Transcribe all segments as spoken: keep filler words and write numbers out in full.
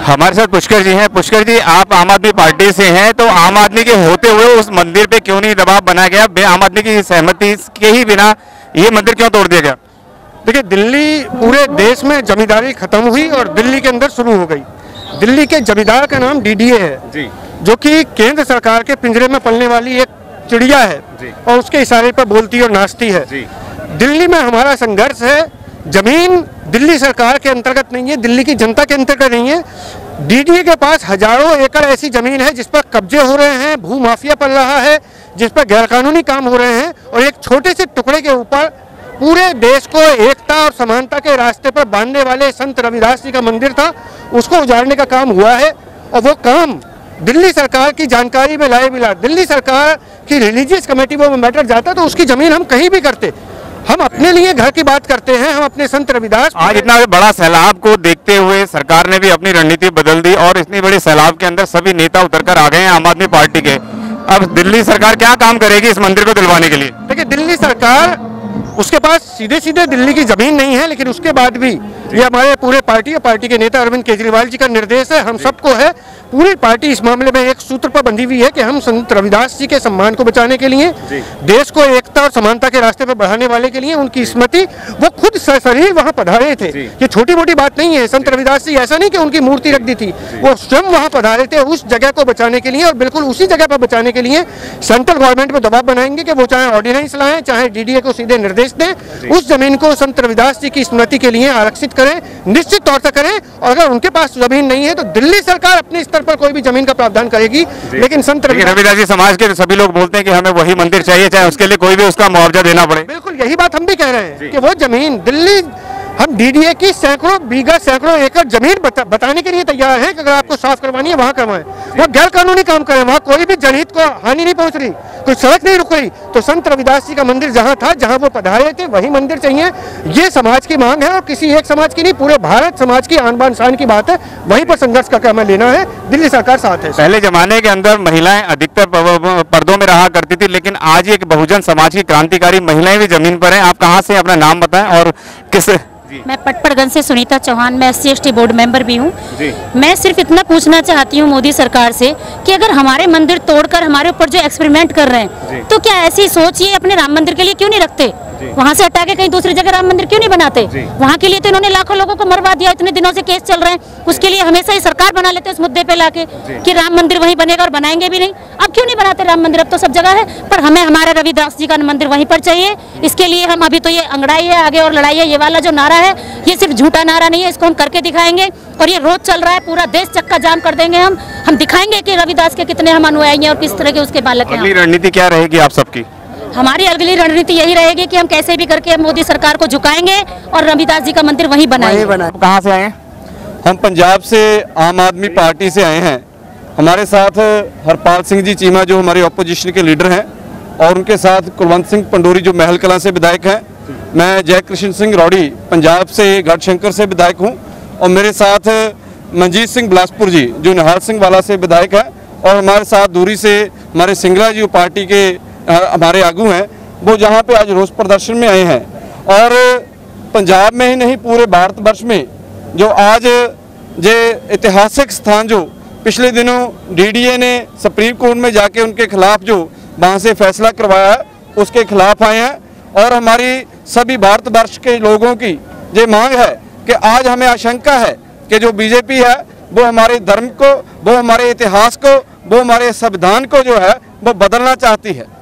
हमारे साथ पुष्कर जी हैं। पुष्कर जी, आप आम आदमी पार्टी से हैं, तो आम आदमी के होते हुए उस मंदिर पे क्यों नहीं दबाव बनाया गया? बे आम आदमी की सहमति के ही बिना ये मंदिर क्यों तोड़ दिया गया? देखिए, दिल्ली पूरे देश में जमींदारी खत्म हुई और दिल्ली के अंदर शुरू हो गई। दिल्ली के जमींदार का नाम डीडीए है जी, जो कि केंद्र सरकार के पिंजरे में पलने वाली एक चिड़िया है जी, और उसके इशारे पर बोलती और नाचती है जी। दिल्ली में हमारा संघर्ष है। जमीन दिल्ली सरकार के अंतर्गत नहीं है, दिल्ली की जनता के अंतर्गत नहीं है। डीडीए के पास हजारों एकड़ ऐसी जमीन है जिस पर कब्जे हो रहे हैं, भू माफिया पल रहा है, जिस पर गैरकानूनी काम हो रहे हैं, और एक छोटे से टुकड़े के ऊपर पूरे देश को एकता और समानता के रास्ते पर बांधने वाले संत रविदास जी का मंदिर था, उसको उजाड़ने का काम हुआ है। और वो काम दिल्ली सरकार की जानकारी में लाए बिना दिल्ली सरकार की रिलीजियस कमेटी वो मैटर जाता तो उसकी जमीन हम कहीं भी करते। हम अपने लिए घर की बात करते हैं, हम अपने संत रविदास। आज इतना बड़ा सैलाब को देखते हुए सरकार ने भी अपनी रणनीति बदल दी और इतनी बड़ी सैलाब के अंदर सभी नेता उतरकर आ गए हैं आम आदमी पार्टी के। अब दिल्ली सरकार क्या काम करेगी इस मंदिर को दिलवाने के लिए? देखिए, दिल्ली सरकार, उसके पास सीधे सीधे दिल्ली की जमीन नहीं है, लेकिन उसके बाद भी ये हमारे पूरे पार्टी और पार्टी के नेता अरविंद केजरीवाल जी का निर्देश है, हम सबको है। पूरी पार्टी इस मामले में एक सूत्र पर बंधी हुई है कि हम संत रविदास जी के सम्मान को बचाने के लिए, देश को एकता और समानता के रास्ते पर बढ़ाने वाले के लिए, उनकी स्मृति, वो खुद सशरीर वहाँ पधारे थे। ये छोटी मोटी बात नहीं है। संत रविदास जी ऐसा नहीं कि उनकी मूर्ति रख दी थी, वो स्वयं वहाँ पधारे थे उस जगह को बचाने के लिए। और बिल्कुल उसी जगह पर बचाने के लिए सेंट्रल गवर्नमेंट पर दबाव बनाएंगे कि वो चाहे ऑर्डिनेंस लाएं, चाहे डीडीए को सीधे निर्देश दें, उस जमीन को संत रविदास जी की स्मृति के लिए आरक्षित करें, निश्चित तौर से करें। और अगर उनके पास जमीन नहीं है तो दिल्ली सरकार अपने स्तर पर कोई भी जमीन का प्रावधान करेगी, लेकिन संत रविदास जी समाज के सभी लोग बोलते हैं कि हमें वही मंदिर चाहिए, चाहे उसके लिए कोई भी उसका मुआवजा देना पड़े। बिल्कुल यही बात हम भी कह रहे हैं कि वो जमीन दिल्ली, हम डीडीए की सैकड़ों बीघा सैकड़ों एकड़ जमीन बता, बताने के लिए तैयार हैं कि अगर आपको साफ करवानी है वहाँ करवाएं, वहाँ गैर कानूनी काम करें, वहाँ कोई भी जनहित को हानि नहीं पहुँच रही, कोई सड़क नहीं रुक रही। तो संत रविदास जी का मंदिर जहाँ था, जहाँ वो पधारे थे, वही मंदिर चाहिए। ये समाज की मांग है और किसी एक समाज की नहीं, पूरे भारत समाज की आन बान शान की बात है। वहीं पर संघर्ष का काम लेना है, दिल्ली सरकार साथ है। पहले जमाने के अंदर महिलाएं अधिकतर पर्दों में रहा करती थी, लेकिन आज एक बहुजन समाज की क्रांतिकारी महिलाएं भी जमीन पर हैं। आप कहाँ से, अपना नाम बताएं और किस? मैं पटपड़गंज से सुनीता चौहान, मैं S C S T board member भी हूँ। मैं सिर्फ इतना पूछना चाहती हूँ मोदी सरकार से कि अगर हमारे मंदिर तोड़कर हमारे ऊपर जो एक्सपेरिमेंट कर रहे हैं, तो क्या ऐसी सोच ये अपने राम मंदिर के लिए क्यों नहीं रखते? वहाँ से हटा के कहीं दूसरी जगह राम मंदिर क्यों नहीं बनाते? वहाँ के लिए तो इन्होंने लाखों लोगों को मरवा दिया, इतने दिनों से केस चल रहे हैं। उसके लिए हमेशा ही सरकार बना लेते हैं उस मुद्दे पे लाके कि राम मंदिर वहीं बनेगा और बनाएंगे भी नहीं। अब क्यों नहीं बनाते राम मंदिर? अब तो सब जगह है, पर हमें हमारा रविदास जी का मंदिर वहीं पर चाहिए। इसके लिए हम अभी तो ये अंगड़ाई है आगे और लड़ाई है, ये वाला जो नारा है ये सिर्फ झूठा नारा नहीं है, इसको हम करके दिखाएंगे। और ये रोज चल रहा है, पूरा देश चक्का जाम कर देंगे। हम हम दिखाएंगे कि रविदास के कितने हम अनुयायी हैं और किस तरह के उसके बालक हैं। अगली रणनीति क्या रहेगी आप सबकी? हमारी अगली रणनीति यही रहेगी कि हम कैसे भी करके मोदी सरकार को झुकाएंगे और रविदास जी का मंदिर वहीं बनाएंगे। कहाँ से आए हैं? हम पंजाब से आम आदमी पार्टी से आए हैं। हमारे साथ हरपाल सिंह जी चीमा जो हमारे ऑपोजिशन के लीडर हैं, और उनके साथ कुलवंत सिंह पंडोरी जो महल कलां से विधायक हैं। मैं जय कृष्ण सिंह रौड़ी पंजाब से गढ़शंकर से विधायक हूँ, और मेरे साथ मंजीत सिंह बिलासपुर जी जो निहाल सिंह वाला से विधायक है, और हमारे साथ दूरी से हमारे सिंगला जी पार्टी के हमारे आगू हैं, वो जहाँ पे आज रोष प्रदर्शन में आए हैं। और पंजाब में ही नहीं पूरे भारतवर्ष में जो आज ये ऐतिहासिक स्थान जो पिछले दिनों डीडीए ने सुप्रीम कोर्ट में जाके उनके खिलाफ जो वहाँ से फैसला करवाया उसके खिलाफ आए हैं। और हमारी सभी भारतवर्ष के लोगों की ये मांग है कि आज हमें आशंका है कि जो बीजेपी है वो हमारे धर्म को, वो हमारे इतिहास को, वो हमारे संविधान को जो है वो बदलना चाहती है।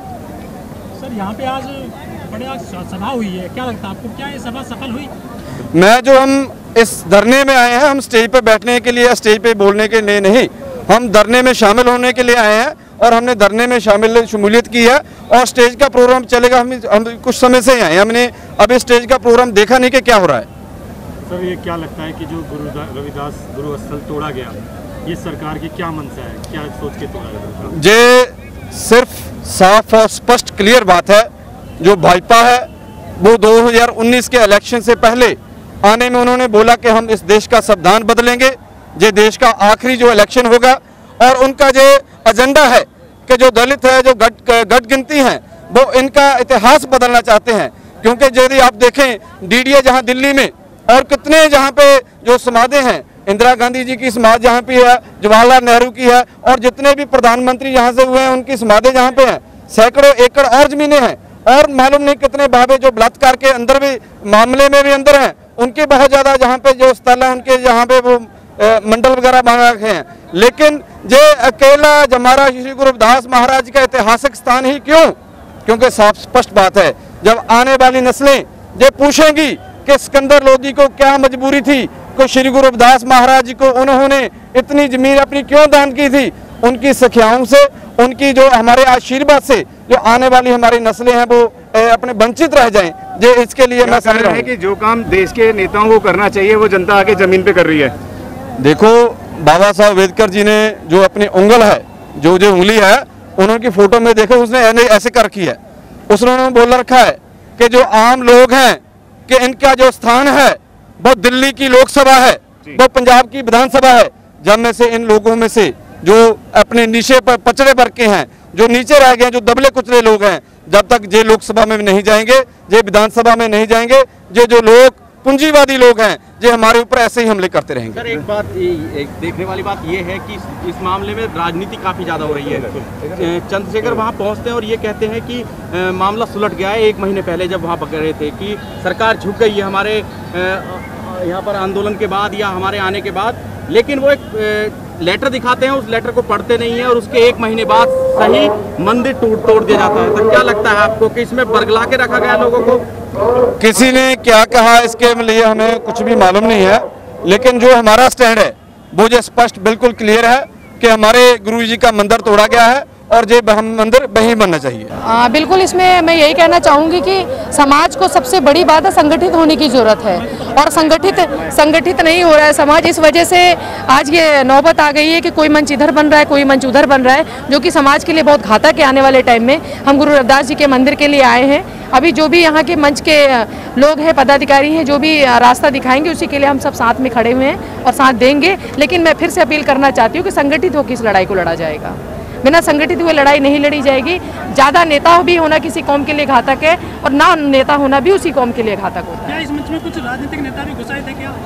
सर, यहाँ पे आज बड़ी सभा हुई है, क्या लगता है आपको, क्या ये सभा सफल हुई? मैं जो हम इस धरने में आए हैं, हम स्टेज पे बैठने के लिए, स्टेज पे बोलने के लिए नहीं, हम धरने में शामिल होने के लिए आए हैं। और हमने धरने में शामिल शमूलियत की है और स्टेज का प्रोग्राम चलेगा। हम हम कुछ समय से आए हैं, हमने अभी स्टेज का प्रोग्राम देखा नहीं कि क्या हो रहा है। सर, ये क्या लगता है कि जो गुरु रविदास गुरु स्थल तोड़ा गया, ये सरकार की क्या मंशा है, क्या सोच के तोड़ा गया? ये सिर्फ साफ और स्पष्ट क्लियर बात है, जो भाजपा है वो दो हज़ार उन्नीस के इलेक्शन से पहले आने में उन्होंने बोला कि हम इस देश का संविधान बदलेंगे, ये देश का आखिरी जो इलेक्शन होगा। और उनका जो एजेंडा है कि जो दलित है, जो गट गट गिनती हैं, वो इनका इतिहास बदलना चाहते हैं। क्योंकि यदि आप देखें डीडीए जहां दिल्ली में और कितने जहां पे जो समाधे हैं इंदिरा गांधी जी की समाधि यहाँ पे है, जवाहरलाल नेहरू की है, और जितने भी प्रधानमंत्री यहाँ से हुए हैं उनकी समाधि यहाँ पे है। सैकड़ों एकड़ और जमीनें हैं, और मालूम नहीं कितने बाबे जो बलात्कार के अंदर भी मामले में भी अंदर हैं, उनके बहुत ज्यादा जहाँ पे जो स्थल है उनके यहाँ पे वो ए, मंडल वगैरह बना रखे हैं। लेकिन ये अकेला हमारा श्री गुरु रविदास महाराज का ऐतिहासिक स्थान ही क्यों? क्योंकि साफ स्पष्ट बात है, जब आने वाली नस्लें ये पूछेंगी कि सिकंदर लोधी को क्या मजबूरी थी को श्री गुरु रविदास महाराज जी को उन्होंने इतनी जमीन अपनी क्यों दान की थी, उनकी सख्याओं से, उनकी जो हमारे आशीर्वाद से जो आने वाली हमारी नस्लें हैं वो अपने वंचित रह जाएं। ये इसके लिए मैं समझ रहा हूं कि जो काम देश के नेताओं को करना चाहिए वो जनता आके जमीन पे कर रही है। देखो, बाबा साहब अम्बेडकर जी ने जो अपनी उंगल है, जो जो उंगली है, उन्होंने फोटो में देखो उसने ऐसे कर रखी है। उसने बोल रखा है कि जो आम लोग हैं कि इनका जो स्थान है वो दिल्ली की लोकसभा है, वो पंजाब की विधानसभा है। जब में से इन लोगों में से जो अपने नीचे पर पचड़े वर्ग के हैं, जो नीचे रह गए, जो दबले कुचले लोग हैं, जब तक ये लोकसभा में नहीं जाएंगे, ये विधानसभा में नहीं जाएंगे, ये जो लोग पूंजीवादी लोग हैं, ये हमारे ऊपर ऐसे ही हमले करते रहेंगे। सर, एक बात एक देखने वाली बात ये है कि इस मामले में राजनीति काफी ज्यादा हो रही है। चंद्रशेखर वहां पहुंचते हैं और ये कहते हैं कि आ, मामला सुलट गया है। एक महीने पहले जब वहां पकड़ रहे थे कि सरकार झुक गई है हमारे यहाँ पर आंदोलन के बाद या हमारे आने के बाद, लेकिन वो एक लेटर दिखाते हैं, उस लेटर को पढ़ते नहीं है और उसके एक महीने बाद सही मंदिर टूट तोड़ दिया जाता है। तो क्या लगता है आपको कि इसमें बरगला के रखा गया लोगों को? किसी ने क्या कहा इसके लिए हमें कुछ भी मालूम नहीं है, लेकिन जो हमारा स्टैंड है वो जो स्पष्ट बिल्कुल क्लियर है कि हमारे गुरु जी का मंदिर तोड़ा गया है और ये मंदिर वहीं बनना चाहिए। आ, बिल्कुल, इसमें मैं यही कहना चाहूँगी कि समाज को सबसे बड़ी बात है संगठित होने की ज़रूरत है, और संगठित संगठित नहीं हो रहा है समाज। इस वजह से आज ये नौबत आ गई है कि कोई मंच इधर बन रहा है, कोई मंच उधर बन रहा है, जो कि समाज के लिए बहुत घातक है। आने वाले टाइम में हम गुरु रविदास जी के मंदिर के लिए आए हैं। अभी जो भी यहाँ के मंच के लोग हैं, पदाधिकारी हैं, जो भी रास्ता दिखाएंगे उसी के लिए हम सब साथ में खड़े हुए हैं और साथ देंगे। लेकिन मैं फिर से अपील करना चाहती हूँ कि संगठित होकर इस लड़ाई को लड़ा जाएगा। बिना संगठित हुए लड़ाई नहीं लड़ी जाएगी। ज़्यादा नेता भी होना किसी कौम के लिए घातक है और ना नेता होना भी उसी कौम के लिए घातक होता है। क्या इस मंच में कुछ राजनीतिक नेता भी घुसाए थे क्या?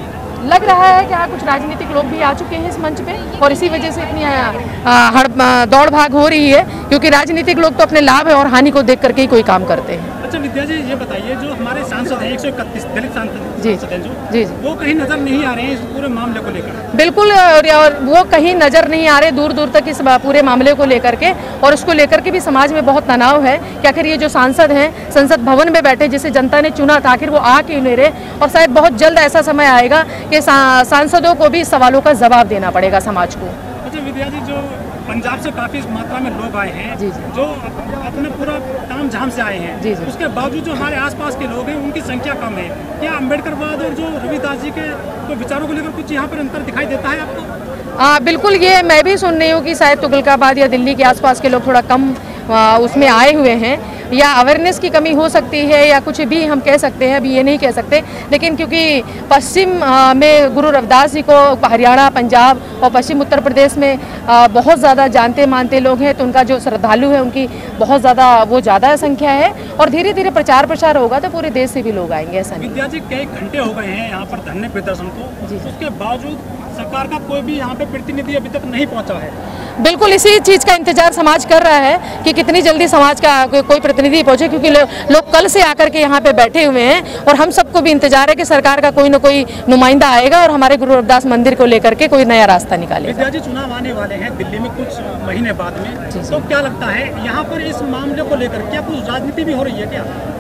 लग रहा है कि हाँ, कुछ राजनीतिक लोग भी आ चुके हैं इस मंच पे और इसी वजह से इतनी हड़ दौड़ भाग हो रही है, क्योंकि राजनीतिक लोग तो अपने लाभ और हानि को देख करके ही कोई काम करते हैं। अच्छा विद्या जी, ये बताइए, जो हमारे सांसद हैं एक सौ इकतीस दलित सांसद जी हैं जो जी वो कहीं नजर नहीं आ रहे हैं इस पूरे मामले को लेकर? बिल्कुल, और वो कहीं नजर नहीं आ रहे दूर दूर तक इस पूरे मामले को लेकर के, और उसको लेकर के भी समाज में बहुत तनाव है कि आखिर ये जो सांसद हैं संसद भवन में बैठे, जिसे जनता ने चुना था, आखिर वो आ क्यों नहीं रहे? और शायद बहुत जल्द ऐसा समय आएगा कि सांसदों को भी सवालों का जवाब देना पड़ेगा समाज को। अच्छा विद्या जी, जो पंजाब से काफी मात्रा में लोग आए हैं, जी जी। जो अपने पूरा ताम झाम से आए हैं, जी जी। उसके बावजूद जो हमारे आसपास के लोग हैं उनकी संख्या कम है। क्या अम्बेडकरवाद और जो रविदास जी के तो विचारों को लेकर कुछ यहाँ पर अंतर दिखाई देता है आपको? हाँ बिल्कुल, ये मैं भी सुन रही हूँ कि शायद तुगलकाबाद या दिल्ली के आसपास के लोग थोड़ा कम आ, उसमें आए हुए हैं, या अवेयरनेस की कमी हो सकती है या कुछ भी हम कह सकते हैं, अभी ये नहीं कह सकते। लेकिन क्योंकि पश्चिम में गुरु रविदास जी को हरियाणा, पंजाब और पश्चिम उत्तर प्रदेश में आ, बहुत ज़्यादा जानते मानते लोग हैं, तो उनका जो श्रद्धालु है उनकी बहुत ज़्यादा वो ज़्यादा संख्या है, और धीरे धीरे प्रचार प्रसार होगा तो पूरे देश से भी लोग आएंगे। ऐसा नहीं। विद्या जी, कई घंटे हो गए हैं यहाँ पर धरने प्रदर्शन को, उसके बावजूद सरकार का कोई भी यहाँ पे प्रतिनिधि अभी तक नहीं पहुँचा है। बिल्कुल, इसी चीज़ का इंतजार समाज कर रहा है कि कितनी जल्दी समाज का को, कोई प्रतिनिधि पहुंचे, क्योंकि लो, लोग कल से आकर के यहाँ पे बैठे हुए हैं और हम सबको भी इंतजार है कि सरकार का कोई ना कोई नुमाइंदा आएगा और हमारे गुरु रविदास मंदिर को लेकर के कोई नया रास्ता निकालेगा। विद्या जी, चुनाव आने वाले हैं दिल्ली में कुछ महीने बाद में, तो क्या लगता है यहाँ पर इस मामले को लेकर क्या कुछ राजनीति भी हो रही है क्या?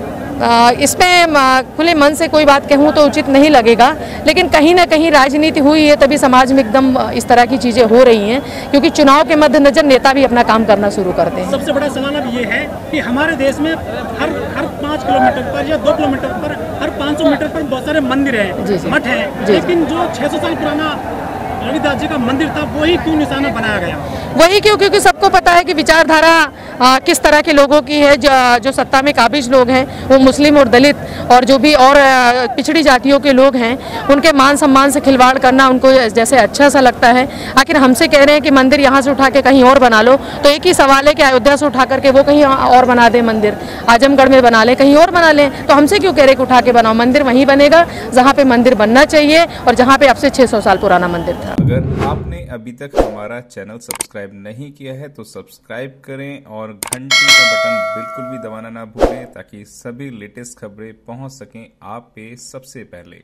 इसमें खुले मन से कोई बात कहूँ तो उचित नहीं लगेगा, लेकिन कहीं ना कहीं राजनीति हुई है तभी समाज में एकदम इस तरह की चीज़ें हो रही हैं, क्योंकि चुनाव के मद्देनजर नेता भी अपना काम करना शुरू करते हैं। सबसे बड़ा सवाल अब ये है कि हमारे देश में हर हर पाँच किलोमीटर पर या दो किलोमीटर पर, हर पाँच सौ मीटर पर बहुत सारे मंदिर हैं, मठ हैं, लेकिन जो छः सौ साल पुराना रविदास जी का मंदिर था वही क्यों निशाना बनाया गया? वही क्यों? क्योंकि सबको पता है कि विचारधारा आ, किस तरह के लोगों की है। जो, जो सत्ता में काबिज लोग हैं वो मुस्लिम और दलित और जो भी और आ, पिछड़ी जातियों के लोग हैं, उनके मान सम्मान से खिलवाड़ करना उनको जैसे अच्छा सा लगता है। आखिर हमसे कह रहे हैं कि मंदिर यहाँ से उठा के कहीं और बना लो, तो एक ही सवाल है कि अयोध्या से उठा करके वो कहीं और बना दे, मंदिर आजमगढ़ में बना ले, कहीं और बना ले, तो हमसे क्यों कह रहे कि उठा के बनाओ। मंदिर वहीं बनेगा जहाँ पे मंदिर बनना चाहिए और जहाँ पे अब से छह सौ साल पुराना मंदिर था। अगर आपने अभी तक हमारा चैनल सब्सक्राइब नहीं किया है तो सब्सक्राइब करें और घंटी का बटन बिल्कुल भी दबाना ना भूलें, ताकि सभी लेटेस्ट खबरें पहुंच सकें आप पे सबसे पहले।